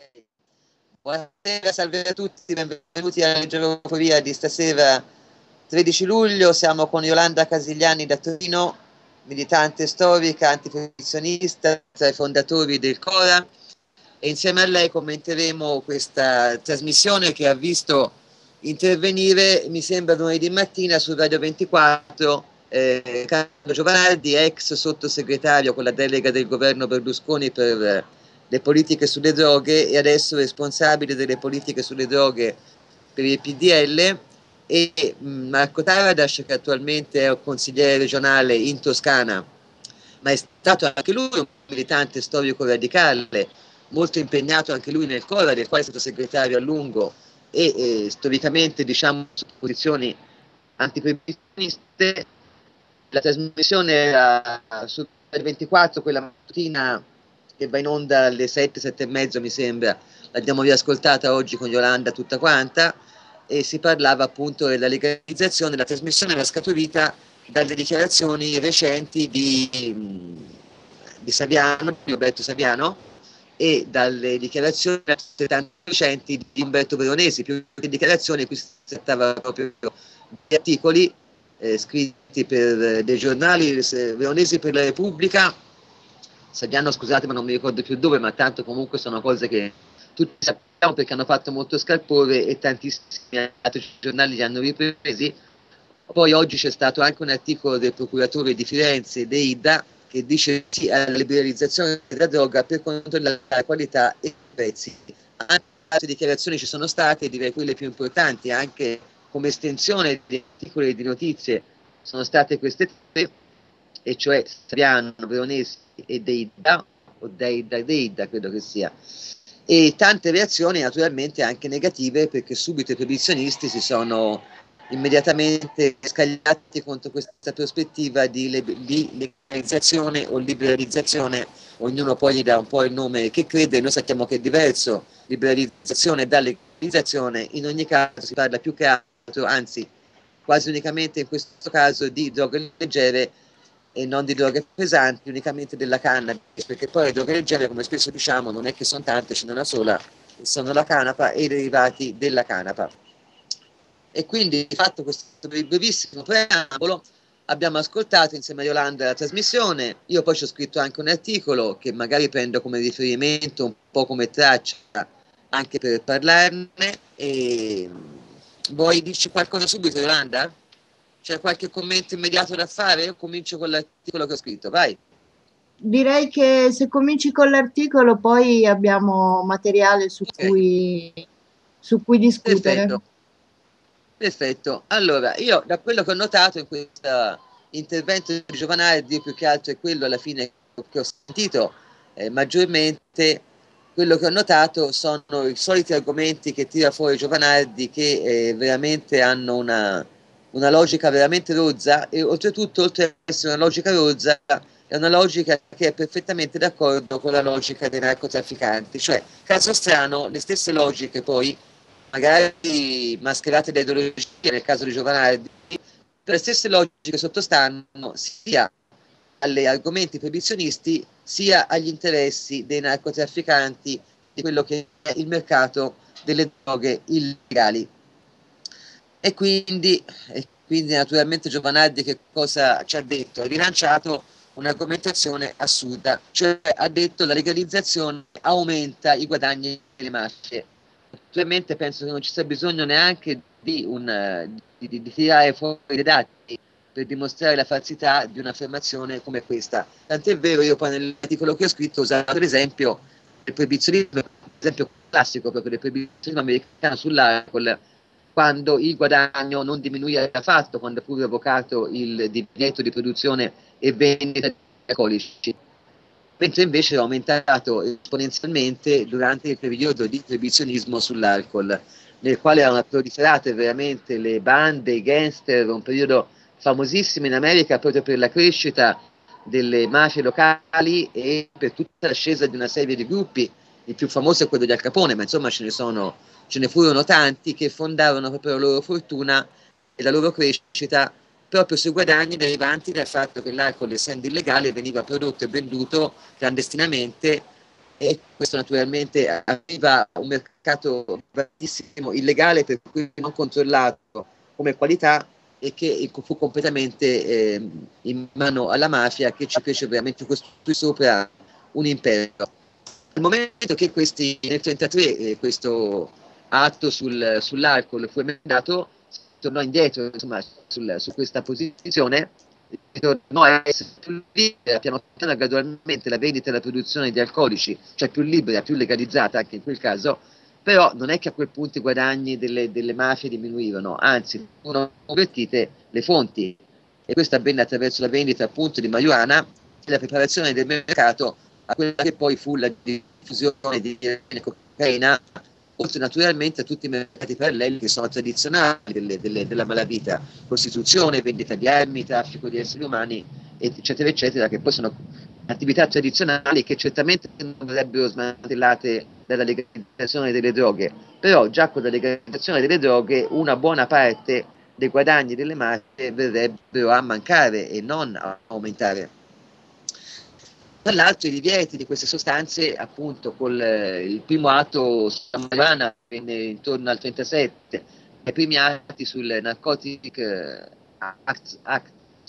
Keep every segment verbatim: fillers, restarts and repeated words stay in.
Buonasera, salve a tutti, benvenuti alla Geografia di stasera tredici luglio. Siamo con Yolanda Casigliani da Torino, militante storica, antiproibizionista, tra i fondatori del Cora, e insieme a lei commenteremo questa trasmissione che ha visto intervenire, mi sembra lunedì mattina, su Radio ventiquattro, eh, Carlo Giovanardi, ex sottosegretario con la delega del governo Berlusconi per le politiche sulle droghe e adesso responsabile delle politiche sulle droghe per il P D L, e Marco Taradas, che attualmente è un consigliere regionale in Toscana, ma è stato anche lui un militante storico radicale, molto impegnato anche lui nel Cora, del quale è stato segretario a lungo, e eh, storicamente, diciamo, su posizioni antiproibizioniste. La trasmissione era su ventiquattro, quella mattutina, che va in onda alle sette, sette e mezzo mi sembra, l'abbiamo riascoltata oggi con Yolanda tutta quanta, e si parlava appunto della legalizzazione. La trasmissione era scaturita dalle dichiarazioni recenti di, di Saviano, di Roberto Saviano, e dalle dichiarazioni recenti di Umberto Veronesi. Più che dichiarazioni, qui si trattava proprio di articoli eh, scritti per dei giornali. Veronesi per la Repubblica, Saviano, scusate ma non mi ricordo più dove, ma tanto comunque sono cose che tutti sappiamo perché hanno fatto molto scalpore e tantissimi altri giornali li hanno ripresi. Poi oggi c'è stato anche un articolo del procuratore di Firenze, De Ida, che dice sì alla liberalizzazione della droga per controllare la qualità e i prezzi. Anche altre dichiarazioni ci sono state, direi quelle più importanti, anche come estensione di articoli e di notizie, sono state queste tre, e cioè Saviano, Veronesi e Deida, o Deida, Deida credo che sia, e tante reazioni naturalmente anche negative, perché subito i proibizionisti si sono immediatamente scagliati contro questa prospettiva di, di legalizzazione o liberalizzazione. Ognuno poi gli dà un po' il nome che crede, noi sappiamo che è diverso liberalizzazione da legalizzazione. In ogni caso si parla più che altro, anzi quasi unicamente in questo caso, di droghe leggere e non di droghe pesanti, unicamente della cannabis, perché poi le droghe leggere, come spesso diciamo, non è che sono tante, ce n'è una sola, sono la canapa e i derivati della canapa. E quindi, fatto questo brevissimo preambolo, abbiamo ascoltato insieme a Yolanda la trasmissione. Io poi ci ho scritto anche un articolo che magari prendo come riferimento, un po' come traccia, anche per parlarne. E vuoi dirci qualcosa subito, Yolanda? C'è qualche commento immediato da fare? Io comincio con l'articolo che ho scritto, vai. Direi che se cominci con l'articolo poi abbiamo materiale su, Okay. cui, su cui discutere. Perfetto. Perfetto. Allora, io da quello che ho notato in questo intervento di Giovanardi, più che altro è quello alla fine che ho sentito eh, maggiormente, quello che ho notato sono i soliti argomenti che tira fuori Giovanardi, che eh, veramente hanno una, una logica veramente rozza, e oltretutto, oltre ad essere una logica rozza, è una logica che è perfettamente d'accordo con la logica dei narcotrafficanti. Cioè, caso strano, le stesse logiche poi, magari mascherate da ideologia nel caso di Giovanardi, le stesse logiche sottostanno sia agli argomenti proibizionisti sia agli interessi dei narcotrafficanti, di quello che è il mercato delle droghe illegali. E quindi, e quindi naturalmente Giovanardi che cosa ci ha detto? Ha rilanciato un'argomentazione assurda, cioè ha detto la legalizzazione aumenta i guadagni delle mafie. Naturalmente penso che non ci sia bisogno neanche di, un, di, di, di tirare fuori dei dati per dimostrare la falsità di un'affermazione come questa. Tant'è vero, io poi nell'articolo che ho scritto ho usato l'esempio del proibizionismo, l'esempio classico proprio del proibizionismo americano sull'alcol, quando il guadagno non diminuiva affatto, quando fu revocato il divieto di produzione e vendita di alcolici, mentre invece è aumentato esponenzialmente durante il periodo di proibizionismo sull'alcol, nel quale erano proliferate veramente le bande, i gangster, un periodo famosissimo in America proprio per la crescita delle mafie locali e per tutta l'ascesa di una serie di gruppi. Il più famoso è quello di Al Capone, ma insomma ce ne sono, ce ne furono tanti che fondarono proprio la loro fortuna e la loro crescita proprio sui guadagni derivanti dal fatto che l'alcol, essendo illegale, veniva prodotto e venduto clandestinamente e questo naturalmente aveva un mercato vastissimo, illegale, per cui non controllato come qualità, e che fu completamente eh, in mano alla mafia, che ci fece veramente costruire sopra un impero. Nel momento che questi, nel trentatré eh, questo atto sul, sull'alcol fu emendato, si tornò indietro, insomma, sul, su questa posizione, tornò a essere più libera, piano piano, gradualmente, la vendita e la produzione di alcolici, cioè più libera, più legalizzata anche in quel caso, però non è che a quel punto i guadagni delle, delle mafie diminuivano, anzi furono convertite le fonti, e questo avvenne attraverso la vendita appunto di marijuana e la preparazione del mercato a quella che poi fu la diffusione di cocaina, oltre naturalmente a tutti i mercati paralleli che sono tradizionali delle, delle, della malavita, prostituzione, vendita di armi, traffico di esseri umani, eccetera eccetera, che poi sono attività tradizionali che certamente non verrebbero smantellate dalla legalizzazione delle droghe, però già con la legalizzazione delle droghe una buona parte dei guadagni delle mafie verrebbero a mancare e non a aumentare. Tra l'altro i divieti di queste sostanze, appunto, col il primo atto sulla marijuana venne intorno al trentasette, i primi atti sul Narcotic Act, Act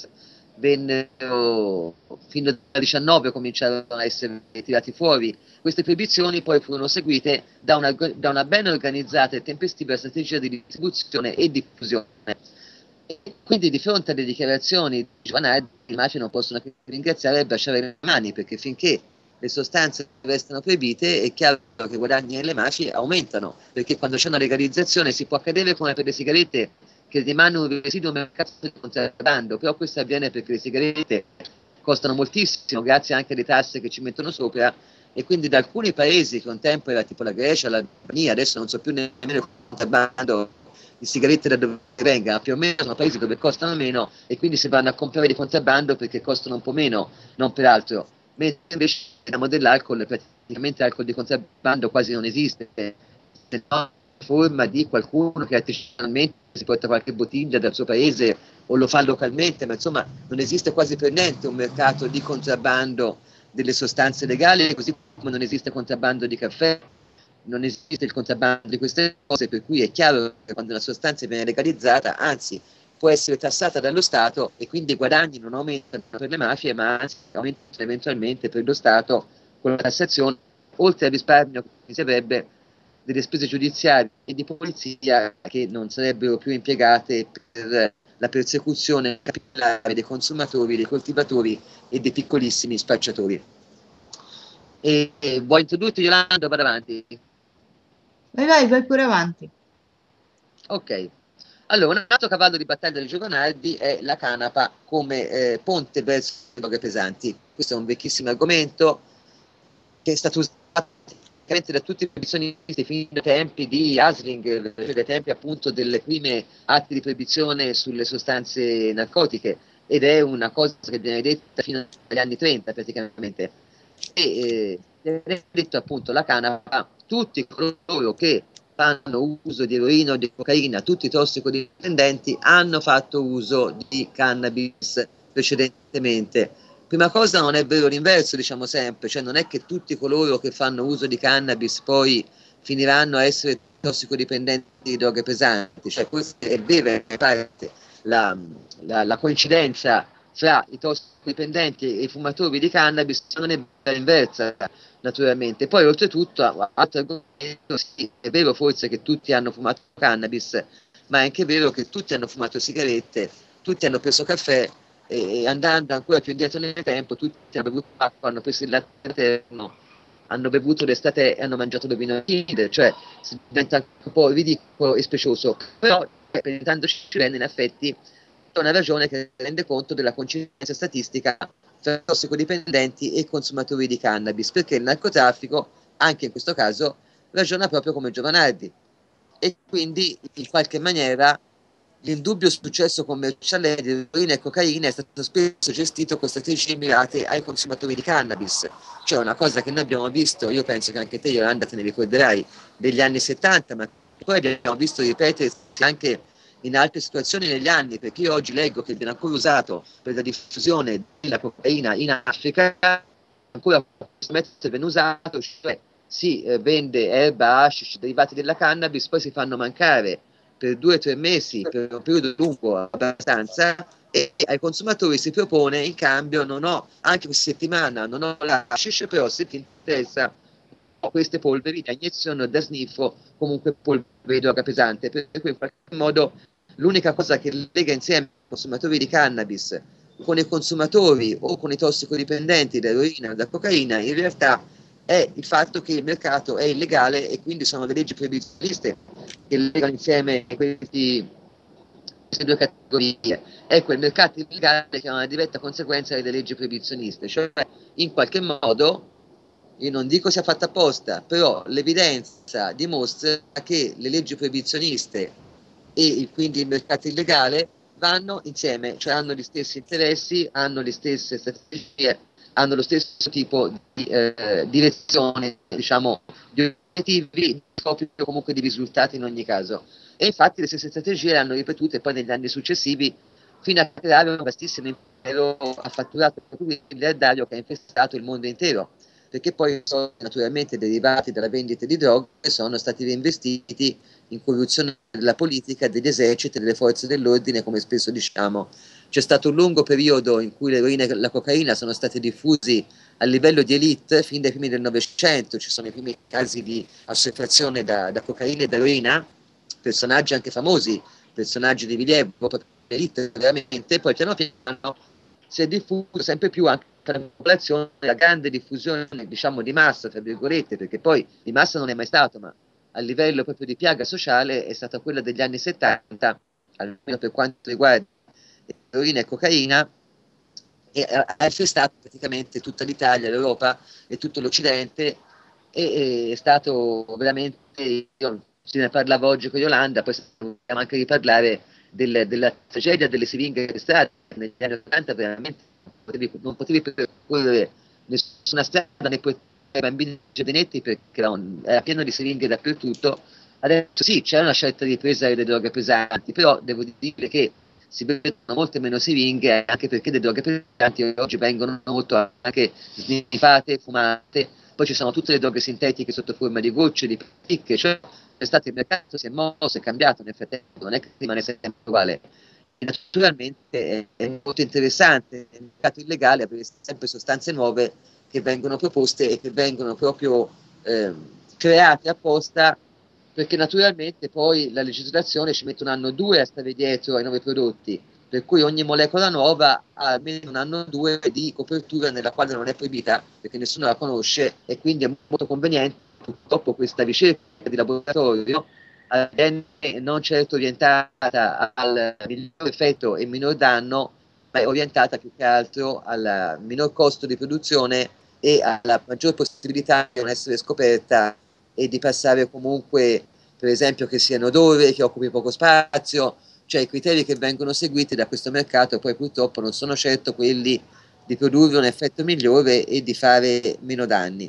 vennero fino al diciannove, cominciarono a essere tirati fuori. Queste proibizioni poi furono seguite da una, da una ben organizzata e tempestiva strategia di distribuzione e diffusione. E quindi di fronte alle dichiarazioni di Giovanardi, i mafie non possono che ringraziare e baciare le mani, perché finché le sostanze restano proibite è chiaro che i guadagni delle mafie aumentano, perché quando c'è una legalizzazione si può accadere come per le sigarette, che rimane un residuo mercato di contrabbando, però questo avviene perché le sigarette costano moltissimo grazie anche alle tasse che ci mettono sopra, e quindi da alcuni paesi che un tempo era tipo la Grecia, l'Albania, adesso non so più nemmeno il contrabbando di sigarette da dove vengano, più o meno sono paesi dove costano meno e quindi si vanno a comprare di contrabbando perché costano un po' meno, non per altro, mentre invece parliamo dell'alcol, praticamente l'alcol di contrabbando quasi non esiste, se no forma di qualcuno che artigianalmente si porta qualche bottiglia dal suo paese o lo fa localmente, ma insomma non esiste quasi per niente un mercato di contrabbando delle sostanze legali, così come non esiste contrabbando di caffè, non esiste il contrabbando di queste cose, per cui è chiaro che quando una sostanza viene legalizzata, anzi, può essere tassata dallo Stato e quindi i guadagni non aumentano per le mafie, ma anzi aumentano eventualmente per lo Stato con la tassazione, oltre al risparmio che si avrebbe delle spese giudiziarie e di polizia che non sarebbero più impiegate per la persecuzione capillare dei consumatori, dei coltivatori e dei piccolissimi spacciatori. E, e vuoi introdurti, Yolanda, vado avanti? Vai, vai, vai pure avanti. Ok, allora un altro cavallo di battaglia di Giovanardi è la canapa come eh, ponte verso le droghe pesanti. Questo è un vecchissimo argomento che è stato usato da tutti i proibizionisti fin dai tempi di Hasling, dai tempi appunto delle prime atti di proibizione sulle sostanze narcotiche, ed è una cosa che viene detta fino agli anni trenta praticamente. E eh, detto appunto la canapa, tutti coloro che fanno uso di eroina o di cocaina, tutti i tossicodipendenti hanno fatto uso di cannabis precedentemente. Prima cosa, non è vero l'inverso, diciamo sempre, cioè non è che tutti coloro che fanno uso di cannabis poi finiranno a essere tossicodipendenti di droghe pesanti, cioè questa è vera in parte la, la, la coincidenza fra i tossicodipendenti e i fumatori di cannabis non è vera inversa, naturalmente. Poi oltretutto, altro argomento, sì, è vero forse che tutti hanno fumato cannabis, ma è anche vero che tutti hanno fumato sigarette, tutti hanno preso caffè, e andando ancora più indietro nel tempo tutti hanno bevuto acqua, hanno preso il latte materno, hanno bevuto l'estate e hanno mangiato le vinocide, cioè si diventa un po' ridicolo e specioso, però pensandoci bene in effetti è una ragione che rende conto della coincidenza statistica tra tossicodipendenti e consumatori di cannabis, perché il narcotraffico anche in questo caso ragiona proprio come Giovanardi, e quindi in qualche maniera l'indubbio successo commerciale di eroina e cocaina è stato spesso gestito con strategie mirate ai consumatori di cannabis, cioè una cosa che noi abbiamo visto, io penso che anche te, Yolanda, te ne ricorderai, degli anni settanta, ma poi abbiamo visto ripetersi anche in altre situazioni negli anni, perché io oggi leggo che viene ancora usato per la diffusione della cocaina in Africa, ancora questo metodo viene usato, cioè si eh, vende erba, hashish, derivati della cannabis, poi si fanno mancare per due o tre mesi, per un periodo lungo abbastanza, e ai consumatori si propone in cambio: non ho, anche questa settimana non ho l'hashish, però se ti interessa ho queste polveri da iniezione, da sniffo, comunque polveri di droga pesante, per cui in qualche modo l'unica cosa che lega insieme i consumatori di cannabis con i consumatori o con i tossicodipendenti dell'eroina o della cocaina in realtà è il fatto che il mercato è illegale, e quindi sono le leggi proibizioniste che legano insieme questi, queste due categorie. Ecco, il mercato illegale che è una diretta conseguenza delle leggi proibizioniste, cioè in qualche modo, io non dico sia fatta apposta, però l'evidenza dimostra che le leggi proibizioniste e quindi il mercato illegale vanno insieme, cioè hanno gli stessi interessi, hanno le stesse strategie, hanno lo stesso tipo di eh, direzione, diciamo, di obiettivi, di scopi o comunque di risultati in ogni caso. E infatti le stesse strategie le hanno ripetute poi negli anni successivi, fino a creare un vastissimo impero a fatturato miliardario che ha infestato il mondo intero, perché poi sono naturalmente derivati dalla vendita di droghe e sono stati reinvestiti in corruzione della politica, degli eserciti, delle forze dell'ordine, come spesso diciamo. C'è stato un lungo periodo in cui l'eroina e la cocaina sono stati diffusi a livello di elite fin dai primi del Novecento. Ci sono i primi casi di assuefazione da, da cocaina e da eroina, personaggi anche famosi, personaggi di rilievo, elite veramente, poi piano piano si è diffuso sempre più anche tra la popolazione, la grande diffusione, diciamo, di massa, tra virgolette, perché poi di massa non è mai stato, ma a livello proprio di piaga sociale è stata quella degli anni settanta, almeno per quanto riguarda eroina e cocaina, e ha infestato praticamente tutta l'Italia, l'Europa e tutto l'Occidente, e, e è stato veramente, io, se ne parlava oggi con Yolanda, poi possiamo anche riparlare del, della tragedia delle siringhe per strada. Negli anni ottanta veramente non potevi, non potevi percorrere nessuna strada né portare i bambini giardinetti perché era, un, era pieno di siringhe dappertutto. Adesso sì, c'è una scelta di presa delle droghe pesanti, però devo dire che si vedono molte meno siringhe, anche perché le droghe pesanti oggi vengono molto anche sniffate, fumate. Poi ci sono tutte le droghe sintetiche sotto forma di gocce, di picche, cioè è stato il mercato, si è mosso, è cambiato nel frattempo, non è che rimane sempre uguale. E naturalmente è, è molto interessante nel mercato illegale avere sempre sostanze nuove che vengono proposte e che vengono proprio eh, create apposta, perché naturalmente poi la legislazione ci mette un anno o due a stare dietro ai nuovi prodotti, per cui ogni molecola nuova ha almeno un anno o due di copertura nella quale non è proibita perché nessuno la conosce, e quindi è molto conveniente purtroppo questa ricerca di laboratorio non certo orientata al miglior effetto e minor danno, ma è orientata più che altro al minor costo di produzione e alla maggior possibilità di non essere scoperta e di passare comunque, per esempio, che sia in odore, che occupi poco spazio. Cioè i criteri che vengono seguiti da questo mercato poi purtroppo non sono certo quelli di produrre un effetto migliore e di fare meno danni.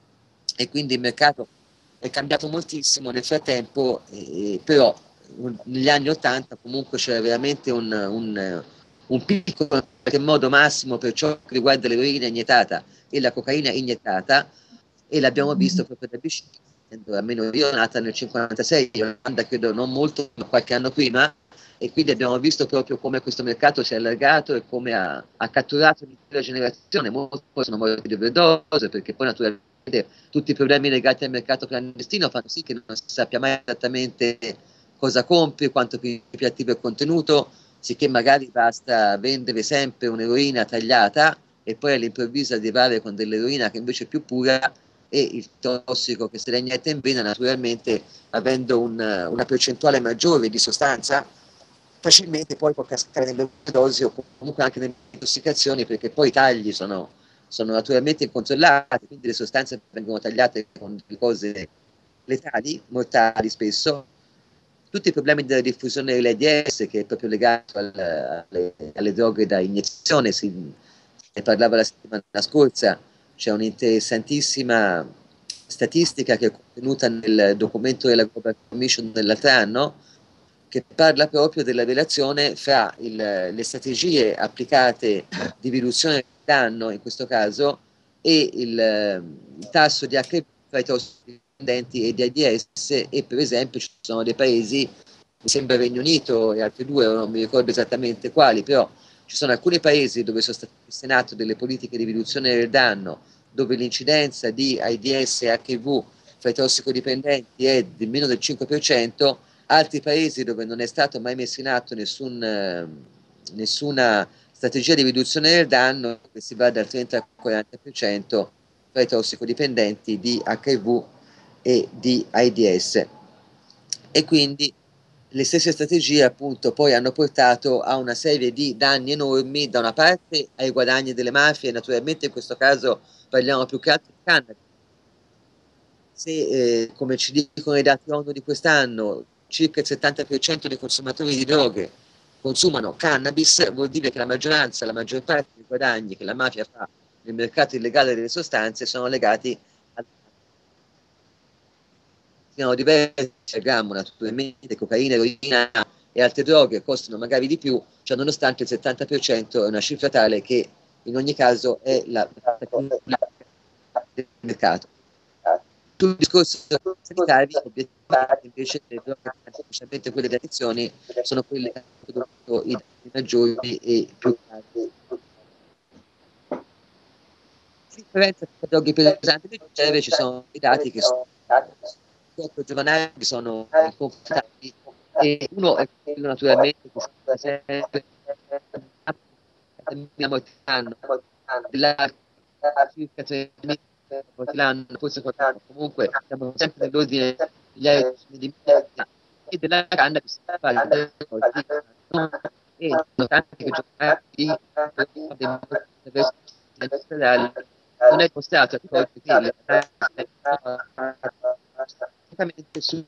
E quindi il mercato è cambiato moltissimo nel frattempo, eh, però negli anni ottanta comunque c'era veramente un, un, un picco in qualche modo massimo per ciò che riguarda l'eroina iniettata e la cocaina iniettata, e l'abbiamo visto proprio da vicino, almeno io nata nel cinquantasei, Yolanda credo non molto, ma qualche anno prima, e quindi abbiamo visto proprio come questo mercato si è allargato e come ha, ha catturato l'intera generazione. Molti poi sono morti di overdose, perché poi naturalmente tutti i problemi legati al mercato clandestino fanno sì che non si sappia mai esattamente cosa compri, quanto più attivo è il contenuto, sicché magari basta vendere sempre un'eroina tagliata e poi all'improvviso arrivare con dell'eroina che invece è più pura, e il tossico che se la inietta in vena, naturalmente avendo un, una percentuale maggiore di sostanza, facilmente poi può cascare nelle dosi o comunque anche nelle intossicazioni, perché poi i tagli sono, sono naturalmente incontrollati, quindi le sostanze vengono tagliate con cose letali, mortali spesso. Tutti i problemi della diffusione dell'AIDS, che è proprio legato al, alle, alle droghe da iniezione, si ne parlava la settimana scorsa. C'è un'interessantissima statistica che è contenuta nel documento della Global Commission dell'altro anno, che parla proprio della relazione fra il, le strategie applicate di riduzione del danno, in questo caso, e il, il tasso di acca i vu tra i tossicodipendenti e di AIDS, e per esempio ci sono dei paesi, mi sembra il Regno Unito e altri due, non mi ricordo esattamente quali, però ci sono alcuni paesi dove sono state messe in atto delle politiche di riduzione del danno, dove l'incidenza di AIDS e acca i vu fra i tossicodipendenti è di meno del cinque per cento, altri paesi dove non è stato mai messo in atto nessun, eh, nessuna strategia di riduzione del danno, che si va dal trenta al quaranta per cento tra i tossicodipendenti di acca i vu e di AIDS. E quindi le stesse strategie appunto poi hanno portato a una serie di danni enormi, da una parte ai guadagni delle mafie, naturalmente in questo caso parliamo più che altro di cannabis. Se, eh, come ci dicono i dati ONU di quest'anno, circa il settanta per cento dei consumatori di droghe consumano cannabis, vuol dire che la maggioranza, la maggior parte dei guadagni che la mafia fa nel mercato illegale delle sostanze sono legati a siano diversi al grammo, naturalmente cocaina, eroina e altre droghe costano magari di più, cioè nonostante il settanta per cento è una cifra tale che in ogni caso è la del mercato. Sul discorso sanitario, obiettivamente invece le droghe, specialmente quelle di addizioni, sono quelle che hanno prodotto i danni maggiori e più gravi. La differenza tra droghe pesanti e leggere, ci sono i dati che sono giovanali, che sono inconfutabili, e uno è quello naturalmente che sta sempre molti anni della circa tremila morti l'anno, forse qualcosa, comunque siamo sempre nell'ordine degli aerei di migliaia, e della cannabis e tanti che giocati ospedali non è dimostrato a volte che la praticamente sul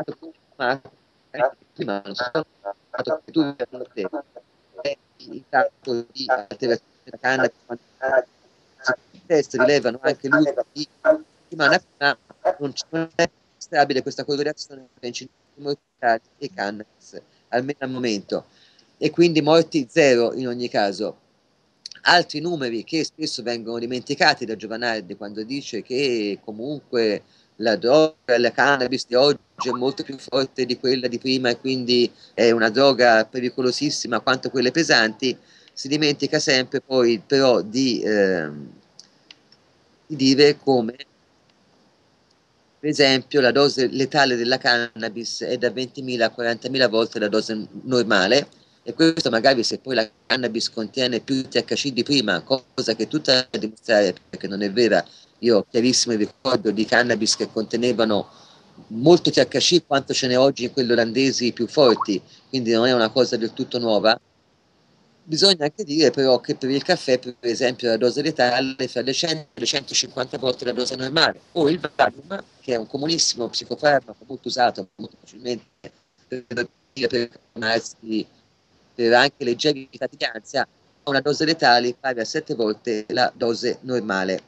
prima non sono stato che tu il tasso di alterazione della cannabis test rilevano anche l'uso di settimana prima, non è stabile questa correlazione tra incidenti mortali e cannabis, almeno al momento, e quindi morti zero in ogni caso. Altri numeri che spesso vengono dimenticati da Giovanardi quando dice che comunque la droga, la cannabis di oggi è molto più forte di quella di prima e quindi è una droga pericolosissima quanto quelle pesanti, si dimentica sempre poi però di, eh, di dire come per esempio la dose letale della cannabis è da ventimila a quarantamila volte la dose normale, e questo magari se poi la cannabis contiene più T H C di prima, cosa che è tutta da dimostrare perché non è vera. Io ho chiarissimo il ricordo di cannabis che contenevano molto T H C quanto ce n'è oggi in quelli olandesi più forti, quindi non è una cosa del tutto nuova. Bisogna anche dire però che per il caffè, per esempio, la dose letale è fra le cento e le centocinquanta volte la dose normale, o il Valium, che è un comunissimo psicofarmaco molto usato molto facilmente per, per, calmarsi, per anche leggeri stati di ansia, ha una dose letale pari a sette volte la dose normale.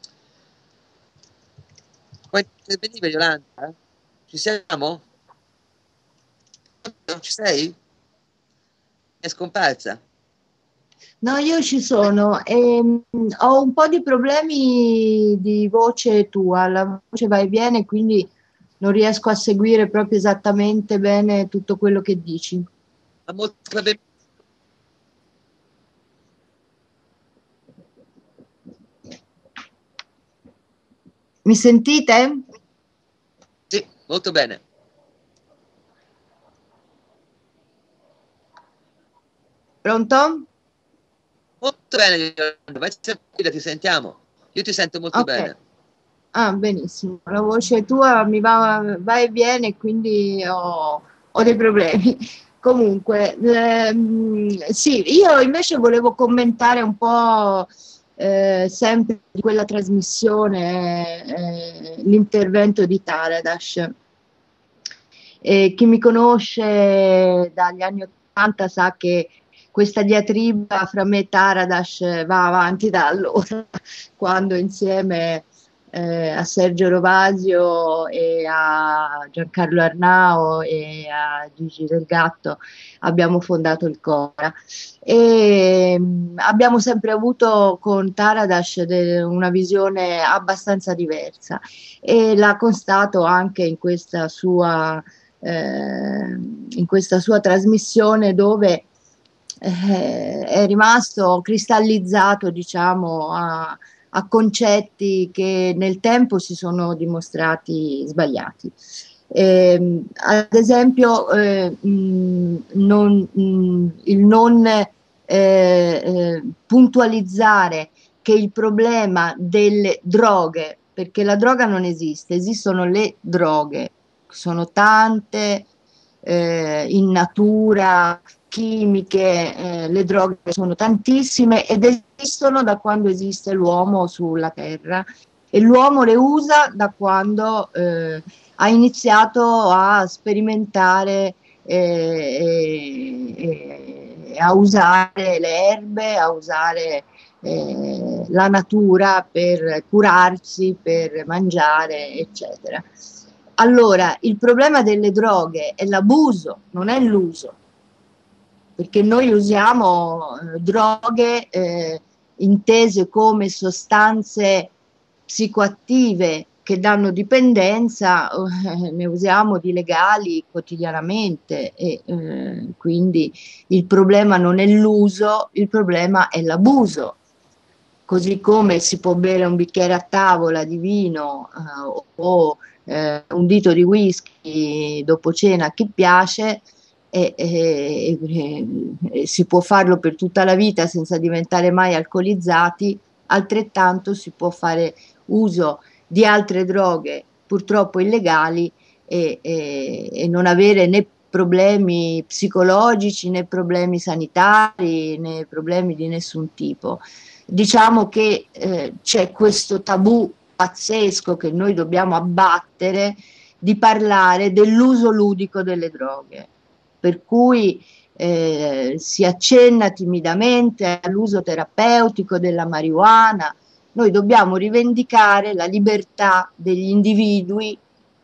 Puoi intervenire, Yolanda? Ci siamo? Ci sei? È scomparsa? No, io ci sono. Ehm, ho un po' di problemi di voce tua, la voce va e viene, quindi non riesco a seguire proprio esattamente bene tutto quello che dici. Ha molto problemi. Mi sentite? Sì, molto bene. Pronto? Molto bene, vai tranquilla, ti sentiamo. Io ti sento molto Ok. bene. Ah, benissimo. La voce tua mi va, va e viene, quindi ho, ho dei problemi. Comunque, ehm, sì, io invece volevo commentare un po' eh, sempre di quella trasmissione, eh, l'intervento di Taradas. E chi mi conosce dagli anni Ottanta sa che questa diatriba fra me e Taradas va avanti da allora, quando insieme eh, a Sergio Rovasio e a Giancarlo Arnao e a Gigi Del Gatto abbiamo fondato il Cora. E mh, abbiamo sempre avuto con Taradash de- una visione abbastanza diversa e l'ha constato anche in questa sua, eh, in questa sua trasmissione dove eh, è rimasto cristallizzato, diciamo, a, a concetti che nel tempo si sono dimostrati sbagliati. Eh, ad esempio, eh, mh, non, mh, il non eh, eh, puntualizzare che il problema delle droghe, perché la droga non esiste, esistono le droghe, sono tante eh, in natura, chimiche, eh, le droghe sono tantissime ed esistono da quando esiste l'uomo sulla terra e l'uomo le usa da quando eh, ha iniziato a sperimentare e, e, e a usare le erbe, a usare eh, la natura per curarsi, per mangiare, eccetera. Allora, il problema delle droghe è l'abuso, non è l'uso, perché noi usiamo eh, droghe eh, intese come sostanze psicoattive che danno dipendenza, eh, ne usiamo di legali quotidianamente e eh, quindi il problema non è l'uso, il problema è l'abuso. Così come si può bere un bicchiere a tavola di vino eh, o eh, un dito di whisky dopo cena a chi piace, e, e, e, e si può farlo per tutta la vita senza diventare mai alcolizzati, altrettanto si può fare uso di altre droghe purtroppo illegali e, e, e non avere né problemi psicologici né problemi sanitari né problemi di nessun tipo. Diciamo che eh, c'è questo tabù pazzesco che noi dobbiamo abbattere di parlare dell'uso ludico delle droghe, per cui eh, si accenna timidamente all'uso terapeutico della marijuana. Noi dobbiamo rivendicare la libertà degli individui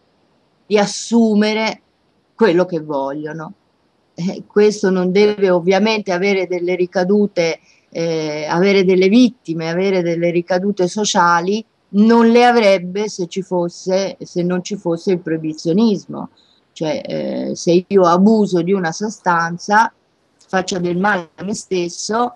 di assumere quello che vogliono. Eh, questo non deve ovviamente avere delle ricadute, eh, avere delle vittime, avere delle ricadute sociali, non le avrebbe se ci fosse, se non ci fosse il proibizionismo. Cioè, eh, se io abuso di una sostanza, faccio del male a me stesso,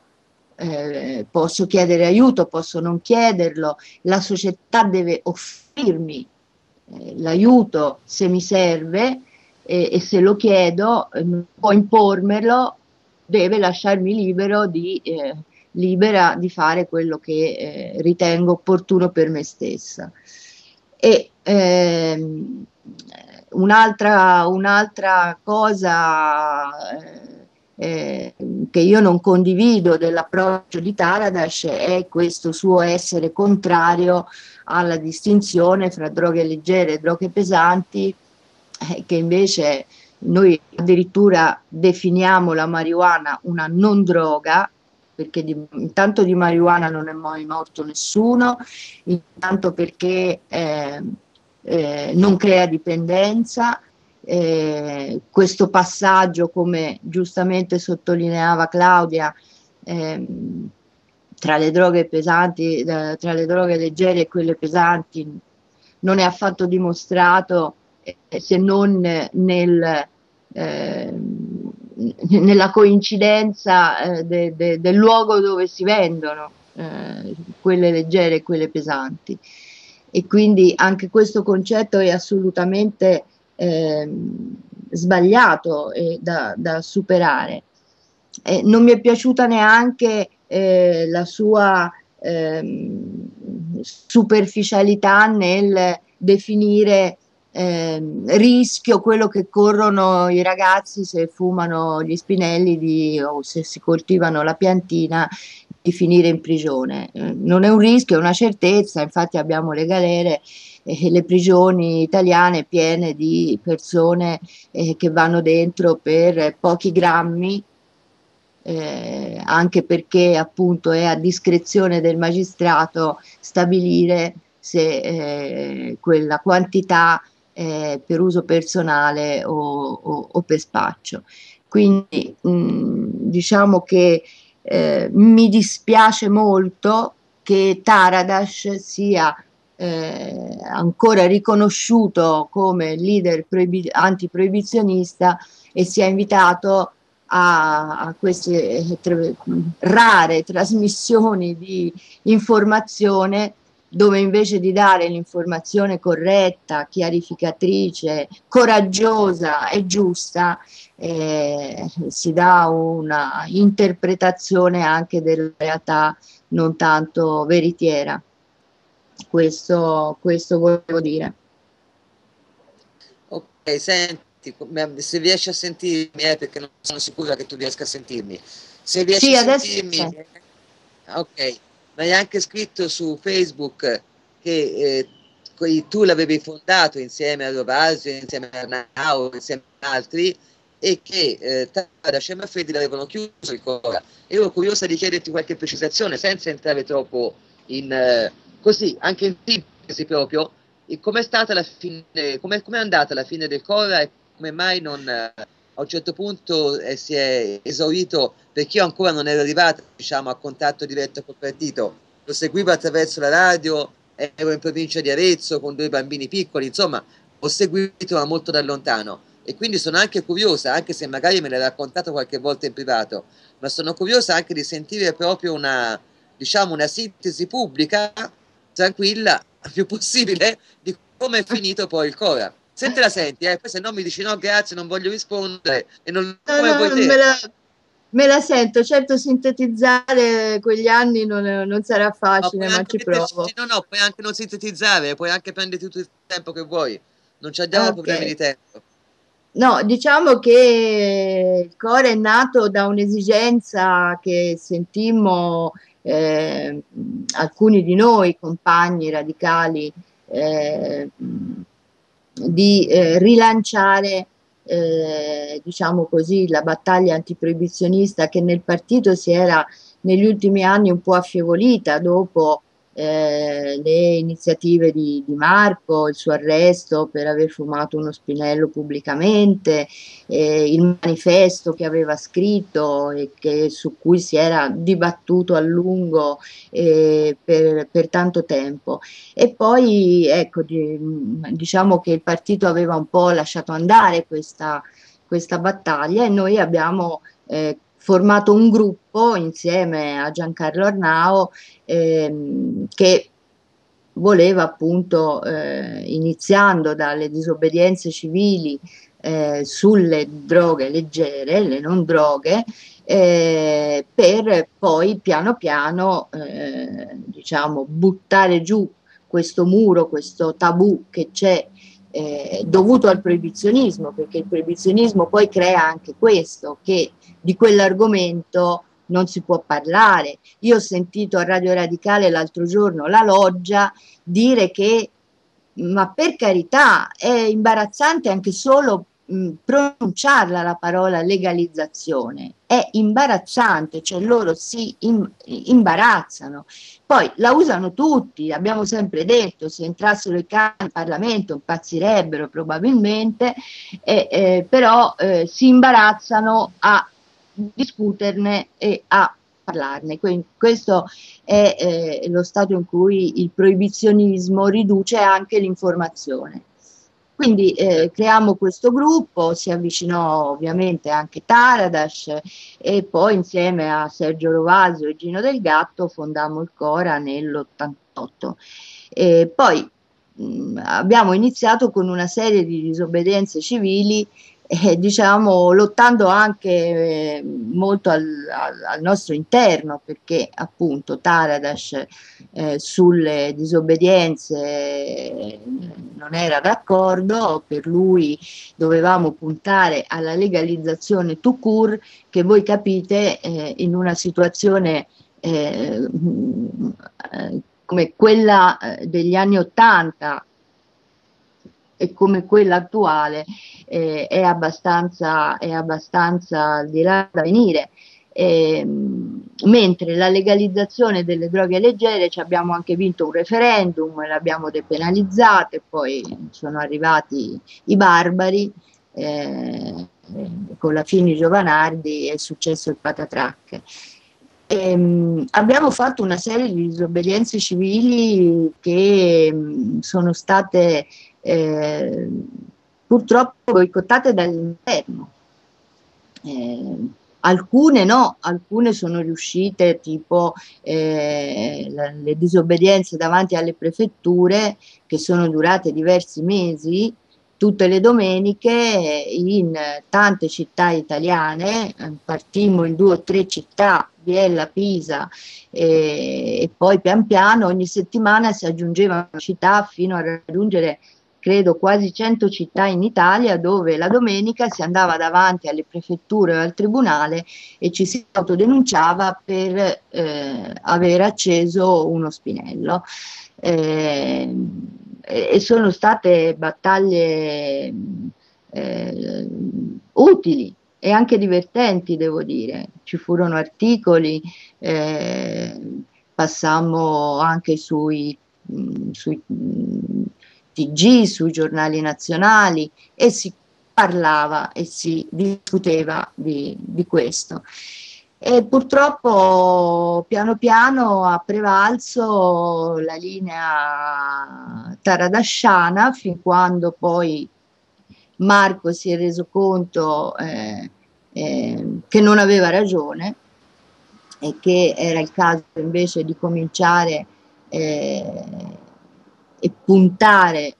eh, posso chiedere aiuto, posso non chiederlo, la società deve offrirmi eh, l'aiuto se mi serve e, e se lo chiedo, eh, non può impormelo, deve lasciarmi libero di, eh, libera di fare quello che eh, ritengo opportuno per me stessa. E ehm, un'altra, un'altra cosa eh, eh, che io non condivido dell'approccio di Taradash è questo suo essere contrario alla distinzione fra droghe leggere e droghe pesanti, eh, che invece noi addirittura definiamo la marijuana una non droga, perché di, intanto di marijuana non è mai morto nessuno, intanto perché eh, eh, non crea dipendenza. Eh, questo passaggio, come giustamente sottolineava Claudia, ehm, tra le droghe pesanti, eh, tra le droghe leggere e quelle pesanti, non è affatto dimostrato eh, se non nel, eh, nella coincidenza eh, de, de, del luogo dove si vendono eh, quelle leggere e quelle pesanti. E quindi anche questo concetto è assolutamente eh, sbagliato e da, da superare. Eh, non mi è piaciuta neanche eh, la sua eh, superficialità nel definire eh, rischio quello che corrono i ragazzi se fumano gli spinelli di, o se si coltivano la piantina, di finire in prigione. Eh, non è un rischio, è una certezza, infatti abbiamo le galere e le prigioni italiane piene di persone eh, che vanno dentro per pochi grammi, eh, anche perché appunto è a discrezione del magistrato stabilire se eh, quella quantità è per uso personale o, o, o per spaccio. Quindi mh, diciamo che eh, mi dispiace molto che Taradas sia eh, ancora riconosciuto come leader proibi- antiproibizionista e sia invitato a, a queste eh, tra- rare trasmissioni di informazione, dove invece di dare l'informazione corretta, chiarificatrice, coraggiosa e giusta, eh, si dà una interpretazione anche della realtà non tanto veritiera. Questo, questo volevo dire. Ok, senti, se riesci a sentirmi, eh, perché non sono sicura che tu riesca a sentirmi. Se riesci Sì, a adesso sentirmi, sì. ok, mi hai anche scritto su Facebook che eh, tu l'avevi fondato insieme a Rovasio, insieme a Arnau, insieme ad altri, e che eh, Taradas e Manfredi l'avevano chiuso il Cora. Ero curiosa di chiederti qualche precisazione, senza entrare troppo in eh, così, anche in sintesi proprio, com'è stata la fine, com'è, com'è andata la fine del Cora e come mai non, eh, a un certo punto eh, si è esaurito, perché io ancora non ero arrivato, diciamo, a contatto diretto col partito, lo seguivo attraverso la radio, ero in provincia di Arezzo con due bambini piccoli, insomma ho seguito ma molto da lontano, e quindi sono anche curiosa, anche se magari me l'hai raccontato qualche volta in privato, ma sono curiosa anche di sentire proprio una, diciamo, una sintesi pubblica tranquilla, il più possibile, di come è finito poi il Cora. Se te la senti, eh, poi se no mi dici no grazie, non voglio rispondere, e non No, come vuoi no, te. me la, me la sento. Certo, sintetizzare quegli anni non, non sarà Ma facile, puoi ma anche ci provo. metterci, no, no, puoi anche non sintetizzare, puoi anche prenderti tutto il tempo che vuoi, non ci abbiamo Ok. problemi di tempo. No, diciamo che il Core è nato da un'esigenza che sentimmo eh, alcuni di noi, compagni radicali, eh, di eh, rilanciare, eh, diciamo così, la battaglia antiproibizionista che nel partito si era negli ultimi anni un po' affievolita dopo eh, le iniziative di, di Marco, il suo arresto per aver fumato uno spinello pubblicamente, eh, il manifesto che aveva scritto e che, su cui si era dibattuto a lungo eh, per, per tanto tempo. E poi ecco, di, diciamo che il partito aveva un po' lasciato andare questa, questa battaglia e noi abbiamo eh, formato un gruppo insieme a Giancarlo Arnao ehm, che voleva appunto, eh, iniziando dalle disobbedienze civili eh, sulle droghe leggere, le non droghe, eh, per poi piano piano eh, diciamo buttare giù questo muro, questo tabù che c'è eh, dovuto al proibizionismo, perché il proibizionismo poi crea anche questo, che di quell'argomento non si può parlare. Io ho sentito a Radio Radicale l'altro giorno la Loggia dire che, ma per carità, è imbarazzante anche solo mh, pronunciarla la parola legalizzazione, è imbarazzante, cioè loro si im- imbarazzano. Poi la usano tutti, abbiamo sempre detto, se entrassero i cani in Parlamento impazzirebbero probabilmente, eh, eh, però eh, si imbarazzano a discuterne e a parlarne. Quindi questo è eh, lo stato in cui il proibizionismo riduce anche l'informazione. Quindi eh, creiamo questo gruppo, si avvicinò ovviamente anche Taradas e poi insieme a Sergio Rovasio e Gino Del Gatto fondammo il Cora nell'ottantotto. E poi mh, abbiamo iniziato con una serie di disobbedienze civili eh, diciamo, lottando anche eh, molto al, al, al nostro interno, perché appunto Taradas eh, sulle disobbedienze eh, non era d'accordo, per lui dovevamo puntare alla legalizzazione tout court, che voi capite eh, in una situazione eh, come quella eh, degli anni Ottanta e come quella attuale eh, è abbastanza, è abbastanza di là da venire. E, mentre la legalizzazione delle droghe leggere ci abbiamo anche vinto un referendum, le abbiamo depenalizzate, poi sono arrivati i barbari, eh, con la Fini Giovanardi è successo il patatrac. Ehm, abbiamo fatto una serie di disobbedienze civili che mh, sono state eh, purtroppo boicottate dall'interno. Eh, alcune no, alcune sono riuscite, tipo eh, la- le disobbedienze davanti alle prefetture che sono durate diversi mesi, tutte le domeniche in tante città italiane, eh, partimmo in due o tre città, Biella, Pisa, e, e poi pian piano ogni settimana si aggiungevano città fino a raggiungere credo quasi cento città in Italia, dove la domenica si andava davanti alle prefetture o al tribunale e ci si autodenunciava per eh, aver acceso uno spinello. Eh, e sono state battaglie eh, utili e anche divertenti, devo dire. Ci furono articoli, eh, passammo anche sui, mh, sui mh, T G, sui giornali nazionali, e si parlava e si discuteva di, di questo. E purtroppo piano piano ha prevalso la linea taradasciana, fin quando poi Marco si è reso conto eh, eh, che non aveva ragione e che era il caso invece di cominciare eh, e puntare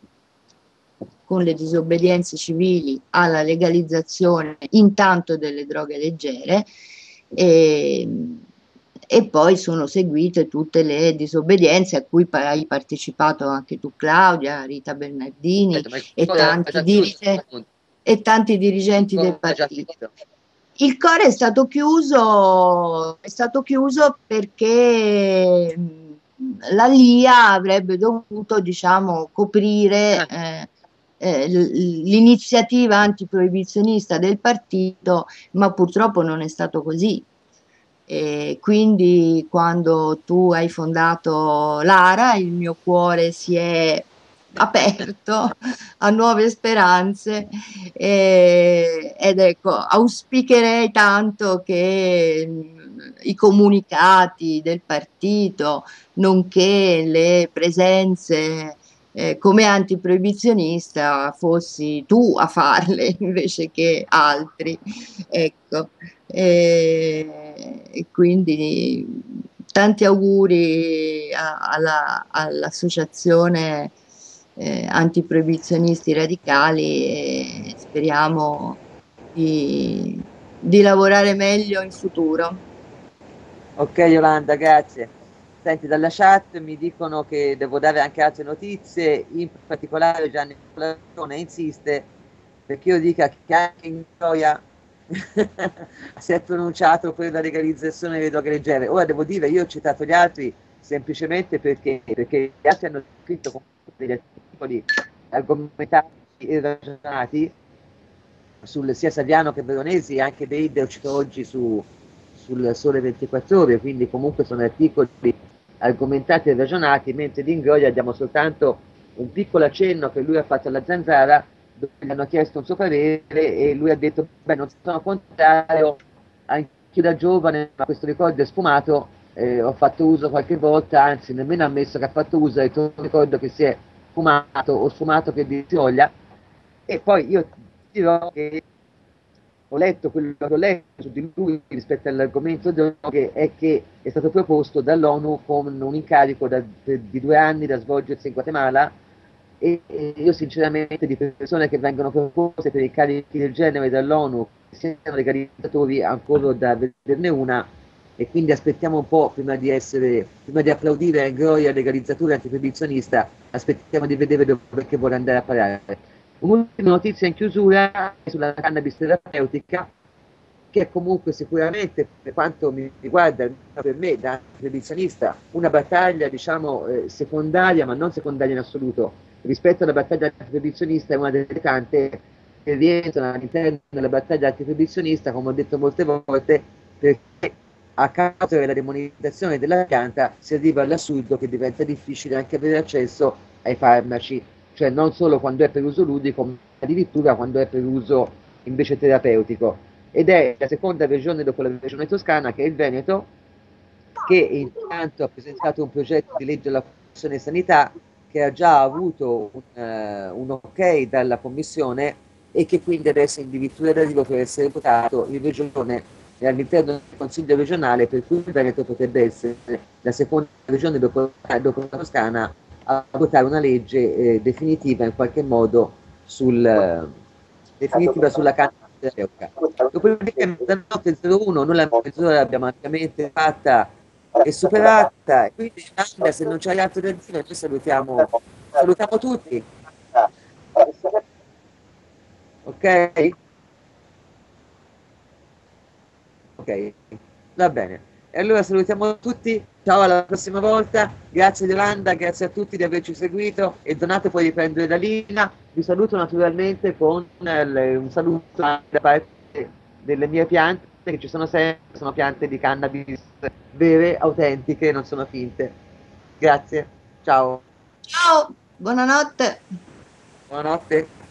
con le disobbedienze civili alla legalizzazione intanto delle droghe leggere, e, e poi sono seguite tutte le disobbedienze a cui hai partecipato anche tu, Claudia, Rita Bernardini e tanti, dirige, e tanti dirigenti del partito. Il core è stato chiuso, è stato chiuso perché la L I A avrebbe dovuto, diciamo, coprire eh, eh, l'iniziativa antiproibizionista del partito, ma purtroppo non è stato così. E quindi quando tu hai fondato l'Ara, il mio cuore si è aperto a nuove speranze, e, ed ecco, auspicherei tanto che mh, i comunicati del partito, nonché le presenze eh, come antiproibizionista, fossi tu a farle invece che altri, ecco. E, e quindi tanti auguri all'associazione eh, antiproibizionisti radicali, e speriamo di, di lavorare meglio in futuro. Ok Yolanda, grazie. Senti, dalla chat mi dicono che devo dare anche altre notizie, in particolare Gianni Platone insiste perché io dica che anche in Gioia si è pronunciato per la legalizzazione delle droghe leggere. Ora devo dire, io ho citato gli altri semplicemente perché, perché gli altri hanno scritto con degli articoli argomentati e ragionati sul sia Saviano che Veronesi, e anche Deide ho citato oggi su, sul Sole ventiquattro Ore, quindi comunque sono articoli argomentati e ragionati, mentre di Ingroia abbiamo soltanto un piccolo accenno che lui ha fatto alla Zanzara, dove gli hanno chiesto un suo parere e lui ha detto: beh, non sono contrario, anch'io da giovane, ma questo ricordo è sfumato, eh, ho fatto uso qualche volta, anzi nemmeno ha ammesso che ha fatto uso, ha detto: ricordo che si è fumato o sfumato per dir si voglia. E poi io dirò che ho letto quello che ho letto su di lui rispetto all'argomento droghe, è che è stato proposto dall'ONU con un incarico da, di due anni da svolgersi in Guatemala, e, e io sinceramente di persone che vengono proposte per incarichi del genere dall'ONU, che siano legalizzatori, ancora da vederne una, e quindi aspettiamo un po' prima di essere, prima di applaudire a Groia legalizzatore antiproibizionista, aspettiamo di vedere dove che vuole andare a parare. Un'ultima notizia in chiusura sulla cannabis terapeutica, che è comunque sicuramente, per quanto mi riguarda, per me da proibizionista, una battaglia diciamo eh, secondaria, ma non secondaria in assoluto, rispetto alla battaglia antiproibizionista. È una delle tante che rientrano all'interno della battaglia antiproibizionista, come ho detto molte volte, perché a causa della demonizzazione della pianta si arriva all'assurdo che diventa difficile anche avere accesso ai farmaci, cioè non solo quando è per uso ludico, ma addirittura quando è per uso invece terapeutico. Ed è la seconda regione dopo la regione toscana, che è il Veneto, che intanto ha presentato un progetto di legge alla Commissione Sanità che ha già avuto un, eh, un ok dalla Commissione e che quindi adesso è addirittura d'arrivo per essere votato in regione e all'interno del Consiglio regionale, per cui il Veneto potrebbe essere la seconda regione dopo, dopo la Toscana a votare una legge eh, definitiva in qualche modo sul, eh, definitiva sulla canna terapeutica. Dopodiché mezzanotte zero uno noi la mezz'ora l'abbiamo ampiamente fatta e superata, e quindi Gianna, se non c'hai altro da dire noi salutiamo, salutiamo tutti, ok? Ok, va bene. E allora salutiamo tutti, ciao alla prossima volta, grazie Yolanda, grazie a tutti di averci seguito e Donato puoi riprendere la linea. Vi saluto naturalmente con eh, un saluto da parte delle mie piante, che ci sono sempre, sono piante di cannabis vere, autentiche, non sono finte. Grazie, ciao, Ciao, buonanotte. buonanotte.